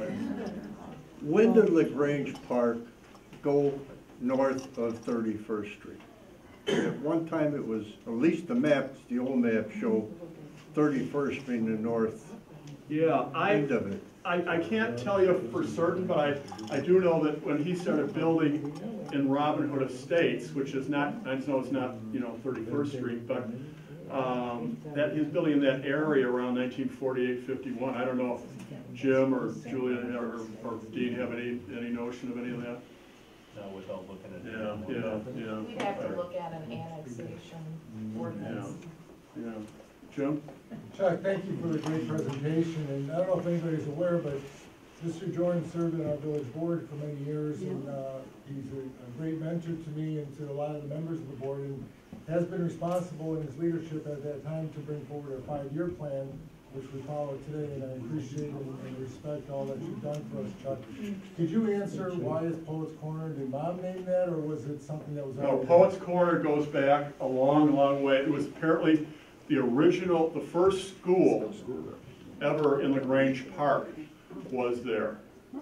When did LaGrange Park go north of 31st Street? At one time it was, at least the maps, the old maps show 31st being the north end of it. I can't tell you for certain, but I do know that when he started building in Robin Hood Estates, which is not, I know it's not, 31st Street, but that he's building in that area around 1948-51. I don't know if Jim or Julia or Dean have any notion of any of that. No, without looking at it. Yeah. We'd have to look at an annexation ordinance. Yeah. Jim? Chuck, thank you for the great presentation, and I don't know if anybody's aware, but Mr. Joern served on our village board for many years, and he's a great mentor to me and to a lot of the members of the board, and has been responsible in his leadership at that time to bring forward a 5-year plan, which we follow today, and I appreciate and respect all that you've done for us, Chuck. Could you answer why is Poets Corner? Did Mom name that, or was it something that was No, Poets Corner goes back a long way. It was apparently the first school ever in LaGrange Park was there.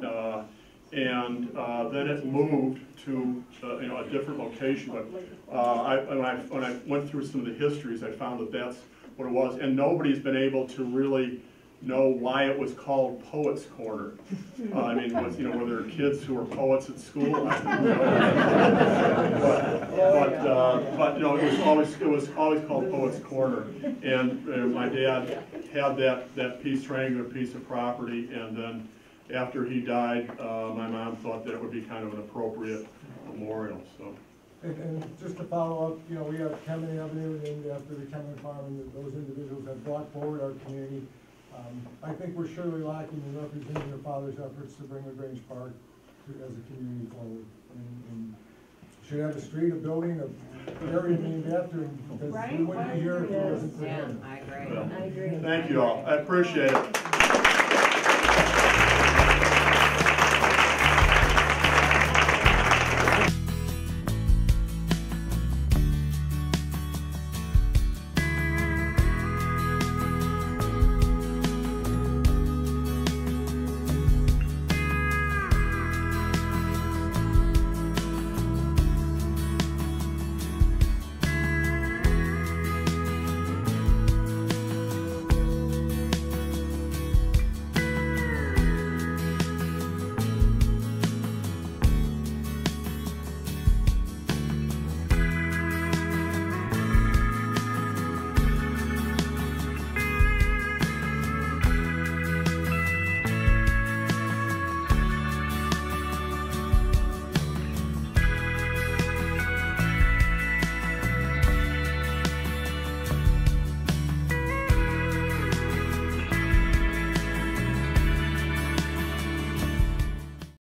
And then it moved to a different location. But when I went through some of the histories, I found that that's what it was. And nobody's been able to really know why it was called Poets Corner. I mean, were there kids who were poets at school? But it was always called Poets Corner. And my dad had that triangular piece of property, and then after he died, my mom thought that it would be kind of an appropriate memorial. So. And just to follow up, we have Kemen Avenue named after the Kemen Farm, and those individuals have brought forward our community. I think we're surely lacking in representing your father's efforts to bring LaGrange Park as a community forward. And should have a street, a building, a area named after him, because we wouldn't be here if it wasn't for him. I agree. Thank you all, I appreciate it.